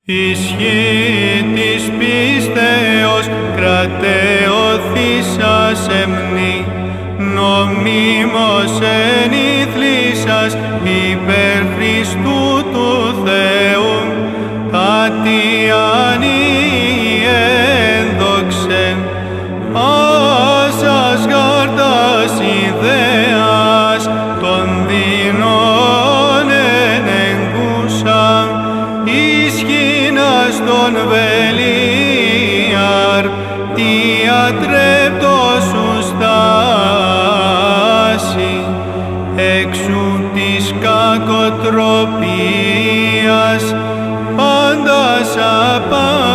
Ισχύ της πίστεως κρατεωθήσας εμνή, νομίμως ενήθλησας υπέρ Χριστού του Θεού, πατιανή ένδοξεν, άσας γάρτας ιδέας των δεινών ενεγκούσα, ισχύνας των βελίαρ, τι ατρέπτος σου στάση, εξού της κακοτροπίας πάντας απ'